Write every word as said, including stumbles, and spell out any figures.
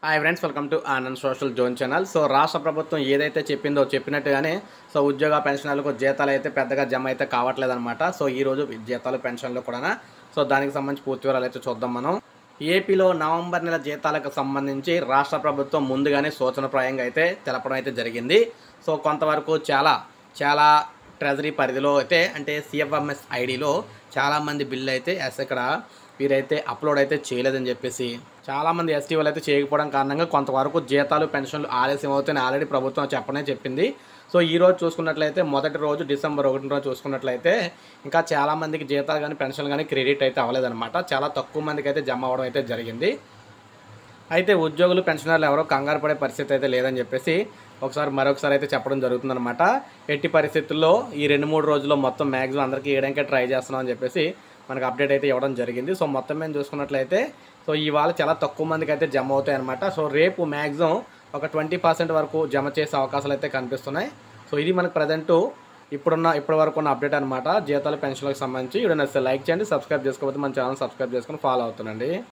Hi friends, welcome to Anand social zone channel. So రాష్ట్ర ప్రభుత్వం ఏదైతే చెప్పిందో చెప్పినట్టుగానే సో ఉద్యోగ పెన్షనర్లకు జీతాలు అయితే పెద్దగా జమ అయితే కావట్లేదన్నమాట. సో ఈరోజు జీతాలు పెన్షన్లు కూడా సో దానికి సంబంధించి పూర్తి వివరాలు అయితే చూద్దాం మనం. ఏపీలో నవంబర్ నెల జీతాలకు సంబంధించి రాష్ట్ర ప్రభుత్వం ముందుగానే సూచనప్రాయంగా అయితే తెలపడం అయితే జరిగింది. సో కొంతవరకు చాలా చాలా ట్రెజరీ పరిధిలో అయితే అంటే సిఎఫ్ఎంఎస్ ఐడిలో చాలామంది బిల్లు అయితే ఎస్ ఇక్కడ వీరైతే అప్లోడ్ అయితే చేయలేదని చెప్పేసి చాలామంది ఎస్టీ వాళ్ళు అయితే చేయకపోవడం కారణంగా కొంతవరకు జీతాలు పెన్షన్లు ఆలస్యం అవుతాయని ఆల్రెడీ ప్రభుత్వం చెప్పనే చెప్పింది. సో ఈ రోజు చూసుకున్నట్లయితే మొదటి రోజు డిసెంబర్ ఒకటి రోజు చూసుకున్నట్లయితే ఇంకా చాలామందికి జీతాలు కానీ పెన్షన్లు కానీ క్రెడిట్ అయితే అవ్వలేదన్నమాట. చాలా తక్కువ మందికి అయితే జమ అవ్వడం అయితే జరిగింది. అయితే ఉద్యోగులు పెన్షనర్లు ఎవరో కంగారు పడే పరిస్థితి అయితే లేదని చెప్పేసి ఒకసారి మరొకసారి అయితే చెప్పడం జరుగుతుందన్నమాట. ఎట్టి పరిస్థితుల్లో ఈ రెండు మూడు రోజుల్లో మొత్తం మ్యాక్సిమం అందరికీ వేయడానికే ట్రై చేస్తున్నాం అని చెప్పేసి మనకు అప్డేట్ అయితే ఇవ్వడం జరిగింది. సో మొత్తం మేము చూసుకున్నట్లయితే సో ఇవాళ చాలా తక్కువ మందికి అయితే జమ అవుతాయి అనమాట. సో రేపు మ్యాక్సిమం ఒక ట్వంటీ పర్సెంట్ వరకు జమ చేసే అవకాశాలు అయితే కనిపిస్తున్నాయి. సో ఇది మనకు ప్రజెంటు ఇప్పుడున్న ఇప్పటి వరకు ఉన్న అప్డేట్ అనమాట జీతాలు పెన్షన్లకు సంబంధించి. ఇప్పుడు నచ్చితే లైక్ చేయండి, సబ్స్క్రైబ్ చేసుకోకపోతే మన ఛానల్ సబ్స్క్రైబ్ చేసుకొని ఫాలో అవుతుండండి.